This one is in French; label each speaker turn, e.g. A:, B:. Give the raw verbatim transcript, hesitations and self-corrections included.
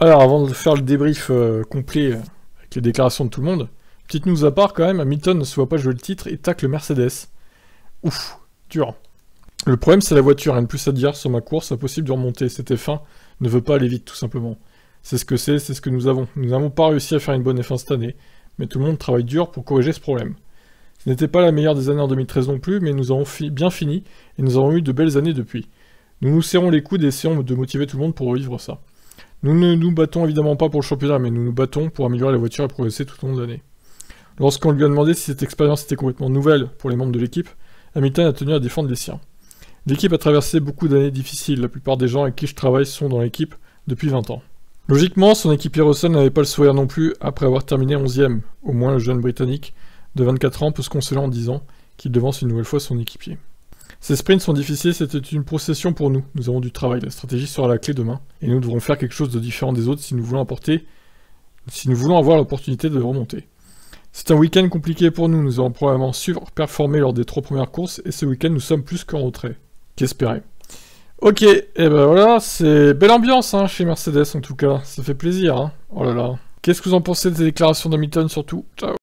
A: Alors, avant de faire le débrief euh, complet euh, avec les déclarations de tout le monde, petite news à part quand même, Hamilton ne se voit pas jouer le titre et tacle Mercedes. Ouf, dur. Le problème c'est la voiture, rien de plus à dire, sur ma course, impossible de remonter, cette F un ne veut pas aller vite tout simplement. C'est ce que c'est, c'est ce que nous avons. Nous n'avons pas réussi à faire une bonne F un cette année, mais tout le monde travaille dur pour corriger ce problème. Ce n'était pas la meilleure des années en deux mille treize non plus, mais nous avons fi bien fini, et nous avons eu de belles années depuis. Nous nous serrons les coudes et essayons de motiver tout le monde pour revivre ça. Nous ne nous battons évidemment pas pour le championnat, mais nous nous battons pour améliorer la voiture et progresser tout au long de l'année. Lorsqu'on lui a demandé si cette expérience était complètement nouvelle pour les membres de l'équipe, Hamilton a tenu à défendre les siens. L'équipe a traversé beaucoup d'années difficiles, la plupart des gens avec qui je travaille sont dans l'équipe depuis vingt ans. Logiquement, son équipier Russell n'avait pas le sourire non plus après avoir terminé onzième. Au moins, le jeune Britannique de vingt-quatre ans peut se consoler en disant qu'il devance une nouvelle fois son équipier. Ces sprints sont difficiles, c'était une procession pour nous. Nous avons du travail, la stratégie sera la clé demain, et nous devrons faire quelque chose de différent des autres si nous voulons apporter, si nous voulons avoir l'opportunité de remonter. C'est un week-end compliqué pour nous, nous avons probablement surperformé lors des trois premières courses, et ce week-end nous sommes plus qu'en retrait. Qu'espérer. Ok, et ben voilà, c'est belle ambiance hein, chez Mercedes en tout cas, ça fait plaisir. Hein. Oh là là. Qu'est-ce que vous en pensez des déclarations d'Hamilton surtout? Ciao.